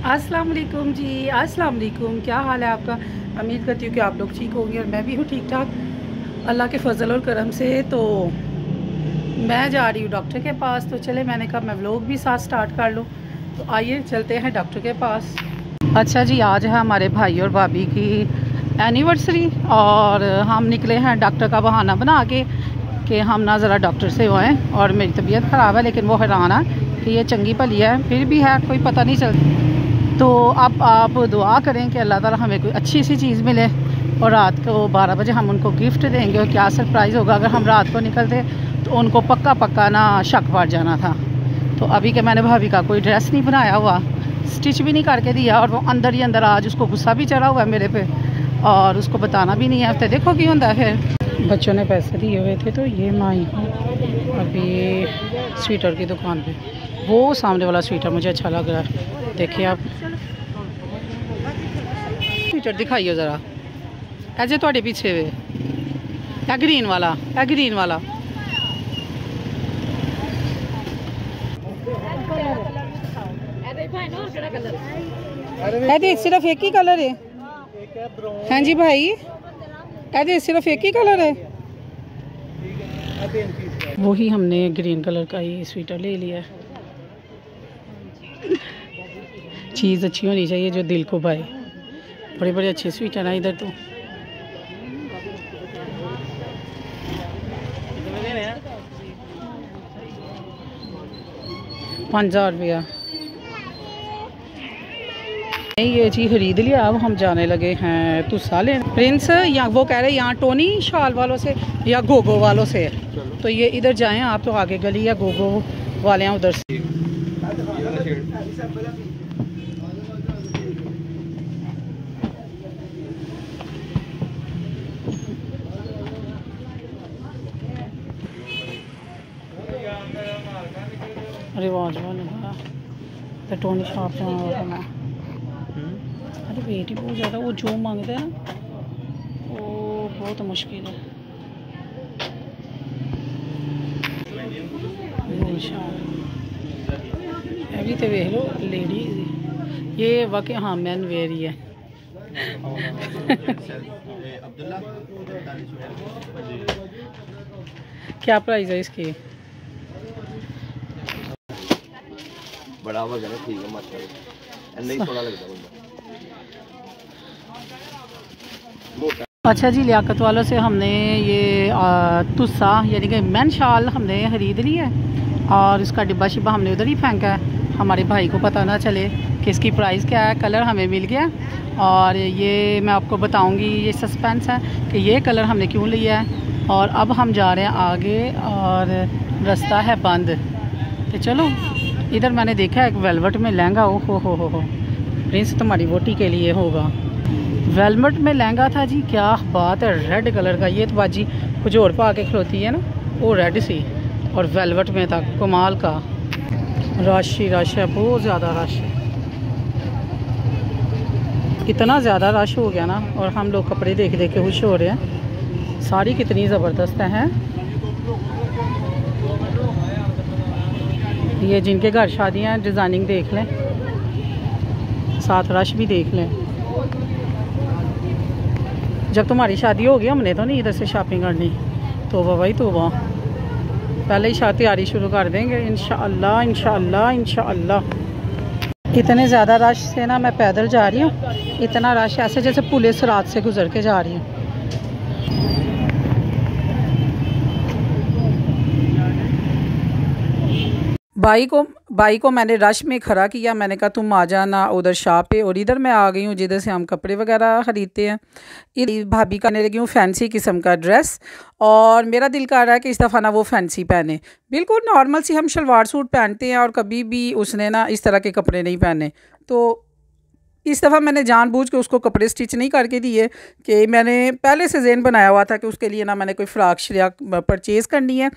अस्सलाम वालेकुम जी। अस्सलाम वालेकुम। क्या हाल है आपका? उम्मीद करती हूँ कि आप लोग ठीक होंगे और मैं भी हूँ ठीक ठाक अल्लाह के फजल और करम से। तो मैं जा रही हूँ डॉक्टर के पास, तो चले मैंने कहा मैं व्लॉग भी साथ स्टार्ट कर लूँ। तो आइए चलते हैं डॉक्टर के पास। अच्छा जी, आज है हमारे भाई और भाभी की एनिवर्सरी और हम निकले हैं डॉक्टर का बहाना बना के कि हम ना ज़रा डॉक्टर से हुए हैं। और मेरी तबीयत ख़राब है लेकिन वो हैरान है कि ये चंगी भली है, फिर भी है कोई पता नहीं चलता। तो अब आप दुआ करें कि अल्लाह ताला हमें कोई अच्छी सी चीज़ मिले और रात को 12 बजे हम उनको गिफ्ट देंगे। और क्या सरप्राइज़ होगा अगर हम रात को निकलते तो उनको पक्का पक्का ना शक पड़ जाना था। तो अभी के मैंने भाभी का कोई ड्रेस नहीं बनाया हुआ, स्टिच भी नहीं करके दिया, और वो अंदर ही अंदर आज उसको गुस्सा भी चढ़ा हुआ है मेरे पे और उसको बताना भी नहीं है। तो देखो क्यों होता है। फिर बच्चों ने पैसे दिए हुए थे तो ये माई अभी स्वेटर की दुकान पे, वो सामने वाला स्वेटर मुझे अच्छा लग रहा है। देखिए आप स्वेटर दिखाइए ज़रा, ऐसे थोड़े पीछे वे या ग्रीन वाला, या ग्रीन वाला ऐसे सिर्फ एक ही कलर है। हाँ जी भाई, ऐसे सिर्फ एक ही कलर है। वही हमने ग्रीन कलर का ही स्वेटर ले लिया है। चीज़ अच्छी होनी चाहिए जो दिल को भाए। बड़े बड़े अच्छे स्वेटर हैं इधर तो। ₹5000 ये चीज़ खरीद लिया। अब हम जाने लगे हैं तुसा लेने। प्रिंस या वो कह रहे हैं यहाँ टोनी शाल वालों से या गोगो वालों से, तो ये इधर जाएं आप। तो आगे गली या गोगो वाले हैं उधर से। रिवाज वाला तो टोनी शॉप जाना होगा मैं। अरे वेट ही बहुत ज़्यादा, वो जो मांगते हैं ना वो बहुत मुश्किल है। अभी तो देख लो लेडीज, ये वाकई हाँ मैन वेयर ही है। क्या प्राइस है इसकी? बड़ा वजन ठीक है, मत नहीं थोड़ा लगता है। अच्छा जी, लियाकत वालों से हमने ये तुस्सा यानी कि मैन शाल हमने ख़रीद ली है और इसका डिब्बा शिब्बा हमने उधर ही फेंका है, हमारे भाई को पता ना चले कि इसकी प्राइस क्या है। कलर हमें मिल गया और ये मैं आपको बताऊंगी, ये सस्पेंस है कि ये कलर हमने क्यों लिया है। और अब हम जा रहे हैं आगे और रास्ता है बंद। तो चलो, इधर मैंने देखा है एक वेलवेट में लहंगा। ओ हो प्रिंस तुम्हारी वोटी के लिए होगा। वेलवेट में लहंगा था जी, क्या बात है, रेड कलर का। ये तो बाजी कुछ और पा के खलोती है ना, वो रेड सी और वेलवेट में था, कमाल का। रश ही रश है, बहुत ज़्यादा रश है। इतना ज़्यादा रश हो गया ना, और हम लोग कपड़े देख देख के खुश हो रहे हैं। साड़ी कितनी ज़बरदस्त है। ये जिनके घर शादियाँ हैं डिज़ाइनिंग देख लें, साथ रश भी देख लें। जब तुम्हारी शादी होगी हमने तो नहीं इधर से शॉपिंग करनी। तौबा भाई तौबा, पहले ही तैयारी शुरू कर देंगे इंशाअल्लाह इंशाअल्लाह इंशाअल्लाह। इतने ज़्यादा रश से ना मैं पैदल जा रही हूँ, इतना रश ऐसे जैसे पुलिस रात से गुजर के जा रही हूँ। भाई को मैंने रश में खड़ा किया, मैंने कहा तुम आ जाना उधर शॉप पे, और इधर मैं आ गई हूँ जिधर से हम कपड़े वगैरह ख़रीदते हैं। इधर भाभी करने लगी हूँ फैंसी किस्म का ड्रेस, और मेरा दिल कर रहा है कि इस दफ़ा ना वो फैंसी पहने। बिल्कुल नॉर्मल सी हम शलवार सूट पहनते हैं और कभी भी उसने ना इस तरह के कपड़े नहीं पहने। तो इस दफ़ा मैंने जानबूझ के उसको कपड़े स्टिच नहीं करके दिए कि मैंने पहले से ज़हन बनाया हुआ था कि उसके लिए ना मैंने कोई फ़्राक श्राक परचेज़ करनी है।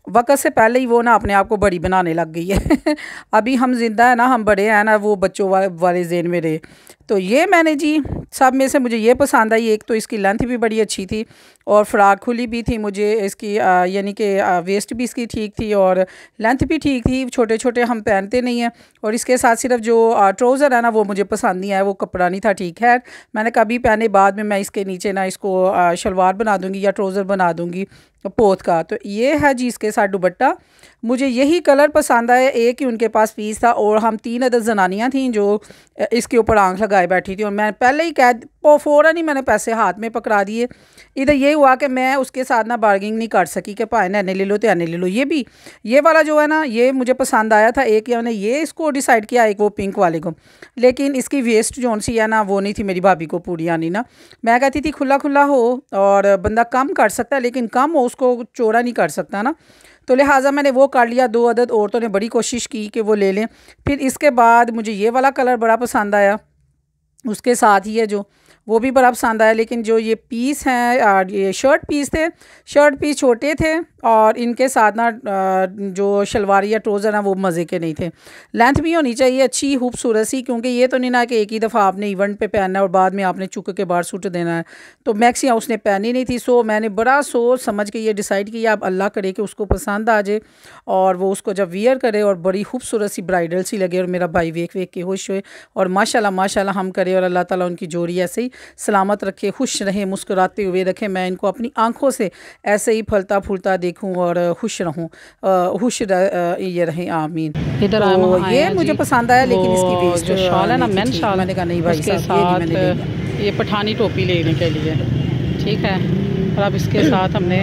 वक्त से पहले ही वो ना अपने आप को बड़ी बनाने लग गई है। अभी हम जिंदा है ना, हम बड़े हैं ना, वो बच्चों वाले जेन में रहे। तो ये मैंने जी सब में से मुझे ये पसंद आई। एक तो इसकी लेंथ भी बड़ी अच्छी थी और फ्रॉक खुली भी थी मुझे इसकी, यानी कि वेस्ट भी इसकी ठीक थी और लेंथ भी ठीक थी। छोटे छोटे हम पहनते नहीं हैं। और इसके साथ सिर्फ जो ट्राउज़र है ना वो मुझे पसंद नहीं आया, वो कपड़ा नहीं था ठीक है। मैंने कभी पहने, बाद में मैं इसके नीचे ना इसको शलवार बना दूँगी या ट्राउज़र बना दूँगी पोत का। तो ये है जी इसके साथ दुपट्टा। मुझे यही कलर पसंद आया। एक ही उनके पास पीस था और हम 3 अदद जनानियाँ थीं जो इसके ऊपर आंख लगाए बैठी थी। और मैं पहले ही फ़ौरन ही मैंने पैसे हाथ में पकड़ा दिए। इधर ये हुआ कि मैं उसके साथ ना बार्गिंग नहीं कर सकी कि भाई ने ले लो तो ले लो। ये वाला जो है ना ये मुझे पसंद आया था। एक या ये इसको डिसाइड किया, एक वो पिंक वाले को। लेकिन इसकी वेस्ट जो सी है ना वो नहीं थी मेरी भाभी को पूरी आनी ना। मैं कहती थी खुला खुला हो और बंदा कम कर सकता है, लेकिन कम हो उसको चौड़ा नहीं कर सकता ना। तो लिहाजा मैंने वो कर लिया। 2 अदद औरतों ने बड़ी कोशिश की कि वो ले लें। फिर इसके बाद मुझे ये वाला कलर बड़ा पसंद आया। उसके साथ ही है जो वो भी बड़ा पसंद आया। लेकिन जो ये पीस हैं, ये शर्ट पीस थे, शर्ट पीस छोटे थे और इनके साथ ना जो शलवार या ट्राउज़र हैं वो मज़े के नहीं थे। लेंथ भी होनी चाहिए अच्छी खूबसूरत सी, क्योंकि ये तो नहीं ना कि एक ही दफ़ा आपने इवेंट पे पहनना है और बाद में आपने चुक के बाहर सूट देना है। तो मैक्सियाँ उसने पहनी नहीं थी। सो मैंने बड़ा सोच समझ के ये डिसाइड किया, अब अल्लाह करे कि उसको पसंद आ जाए और वो उसको जब वियर करे और बड़ी खूबसूरत सी ब्राइडल सी लगे और मेरा भाई वेख के खुश हुए। और माशाल्लाह माशाल्लाह हम करे और अल्लाह ताला उनकी जोड़ी ऐसे ही सलामत रखे, खुश रहें, मुस्कुराते हुए रखें। मैं इनको अपनी आंखों से ऐसे ही फलता फूलता देखूं और खुश रहूं, खुश ये रहें, आमीन। इधर तो ये मुझे पसंद आया। लेकिन इसकी वेस्ट जो शॉल है ना, मैन शॉल, मैंने कहा नहीं भाई साहब ये पठानी टोपी लेने के लिए ठीक है। और अब इसके साथ हमने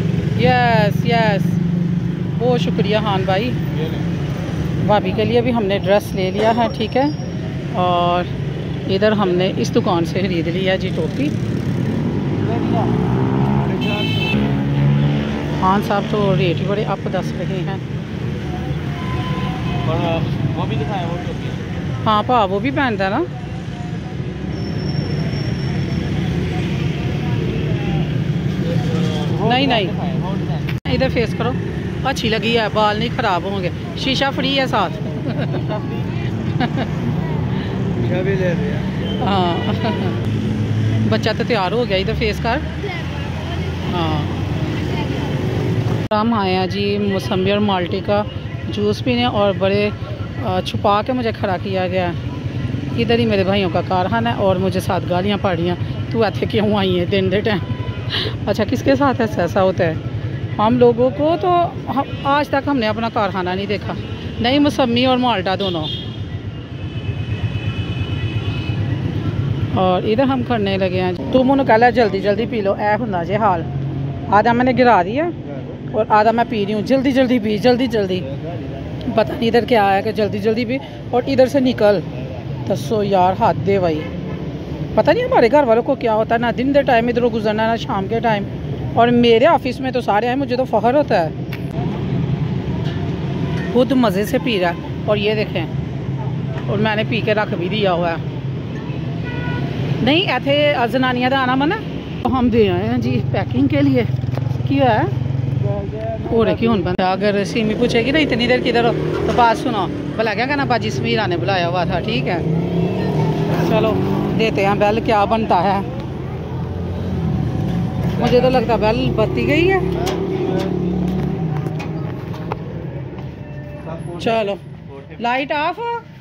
यस बहुत शुक्रिया खान भाई, भाभी के लिए भी हमने ड्रेस ले लिया है ठीक है। और इधर हमने इस दुकान से खरीद लिया जी टोपी। खान साहब तो रेट ही बड़े अप दस रहे हैं। वो भी दिखाएं वो टोपी। हाँ भा वो भी पहनता ना। नहीं इधर फेस करो, अच्छी लगी है, बाल नहीं ख़राब होंगे, शीशा फ्री है साथ। भी ले रहे हाँ बच्चा तो तैयार हो गया, इधर फेस कर। हाँ हम आए हैं जी मौसमी और माल्टे का जूस पीने और बड़े छुपा के मुझे खड़ा किया गया। इधर ही मेरे भाइयों का कारखाना है और मुझे साथ गालियाँ पड़ रही हैं, तू ऐसे क्यों आई है दिन दे टाइम। अच्छा किसके साथ ऐसा होता है? हम लोगों को तो आज तक हमने अपना कारखाना नहीं देखा, नहीं मौसमी और माल्टा दोनों। और इधर हम करने लगे हैं, तुम उन्होंने कहला जल्दी जल्दी पी लो, ऐ होना जे हाल। आधा मैंने गिरा दिया और आधा मैं पी रही हूँ। जल्दी जल्दी पी, जल्दी जल्दी। पता नहीं इधर क्या आया कि जल्दी जल्दी पी और इधर से निकल। दसो यार हाथ दे भाई, पता नहीं हमारे घर वालों को क्या होता है, ना दिन के टाइम इधरों गुजरना ना शाम के टाइम। और मेरे ऑफिस में तो सारे आए, मुझे तो फ़ख्र होता है। खुद मज़े से पी रहा है और ये देखें, और मैंने पी के रख भी दिया हुआ है। नहीं इतने जनानियां का आना मना। तो हम दे आए हैं जी पैकिंग के लिए। क्या है हो रहे क्यों बंद? अगर सीमी पूछेगी ना इतनी देर किधर हो तो बात सुनो, भला क्या कहना बाजी समीरा ने बुलाया हुआ था ठीक है। चलो देते हैं बेल, क्या बनता है। मुझे तो लगता बेल बत्ती गई है। चलो लाइट ऑफ।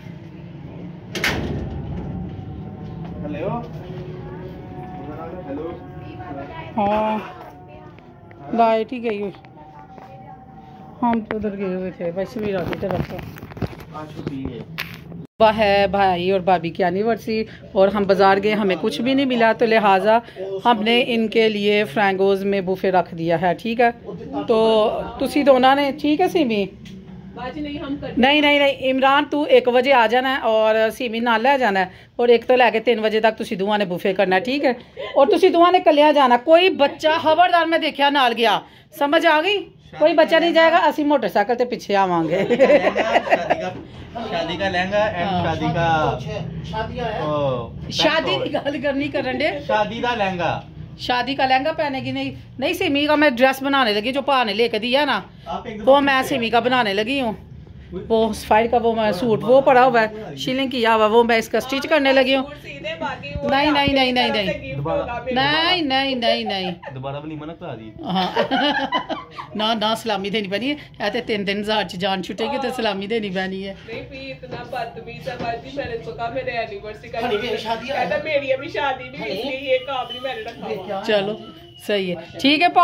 हाँ लाइट ही गई हुई, हम तो उधर गए हुए थे भाई समीरा की तरफ से। है भाई और भाभी की एनिवर्सरी और हम बाज़ार गए, हमें कुछ भी नहीं मिला, तो लिहाजा हमने इनके लिए फ्रैंगोज में बुफे रख दिया है ठीक है। तो तुसी दोनों ने ठीक है सीमी नहीं नहीं नहीं इमरान तू 1 बजे आ जाना है और सीमी नाल ले जाना है और एक तो लैके 3 बजे तक तुसी दुआ ने बुफे करना है ठीक है। और तुसी दुआ ने कलिया जाना, कोई बच्चा खबरदार मैं देखा नाल गया, समझ आ गई? कोई बच्चा नहीं जाएगा, असि मोटरसाइकिल से पीछे आवांगे। शादी का लहंगा एंड शादी का शादी की गल करनी करन दे, शादी का लहंगा शादी का लहंगा पहनेगी? नहीं सिमी का मैं ड्रेस बनाने लगी, जो पा ने लेकर दिया ना वो मैं सिमी का बनाने लगी हूँ। वो सफाई का वो मैं सूट वो पड़ा हुआ है, शिलिंग किया हुआ, वो मैं इसका स्टिच करने लगी हूँ। नहीं नहीं नहीं नहीं नहीं नहीं नहीं नहीं नहीं दोबारा वलीमा ना करा दी। हाँ ना ना सलामी देनी पैनी है, ते 3-3 हज़ार च जान छुटेगी तो सलामी देनी पैनी है। इतना बदतमीज है बाजी, मैंने तो कहा मेरे एनिवर्सरी का कहता मेरी अभी शादी नहीं, इसलिए ये काम नहीं मैंने रखा। चलो सही है, ठीक है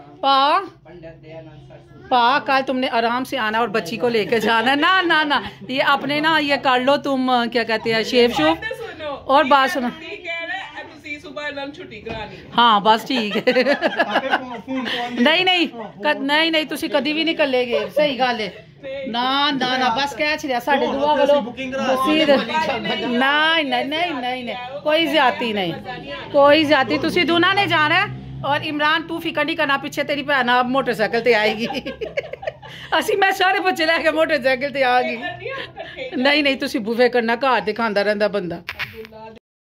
पा कल तुमने आराम से आना और बच्ची को लेके जाना। ना ना ना ये अपने ना ये कर लो तुम, क्या कहते हैं, शेव शूव और बात सुनो। हाँ बस ठीक है। नहीं नहीं नहीं नहीं तुसी कदी भी नहीं कलेगे, सही गल है। ना ना ना बस कह छड़िया साडे दुआ वालो नहीं नहीं नहीं नहीं कोई ज्यादती नहीं, कोई ज्यादती। तुसी दोनों ने जाना है और इमरान तू फिकर नहीं करना, पीछे तेरी भैन अब मोटरसाइकिल ते आएगी। असी मैं सारे बच्चे लैके मोटरसाइकिल ते आ गई। नहीं नहीं तुसी बुफे करना, घर दिखांदा रहंदा बंदा।